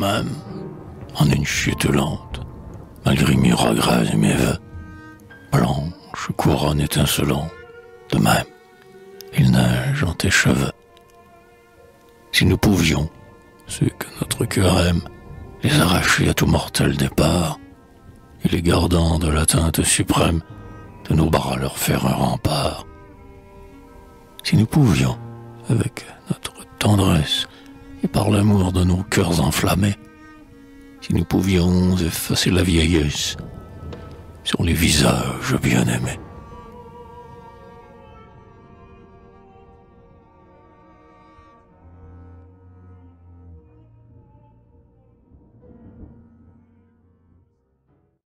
même, en une chute lente, malgré mes regrets et mes vœux. Blanche couronne étincelante, de même, il neige en tes cheveux. Si nous pouvions, ceux que notre cœur aime, les arracher à tout mortel départ, et les gardant de l'atteinte suprême, de nos bras leur faire un rempart. Si nous pouvions, avec notre tendresse, et par l'amour de nos cœurs enflammés, si nous pouvions effacer la vieillesse sur les visages bien-aimés.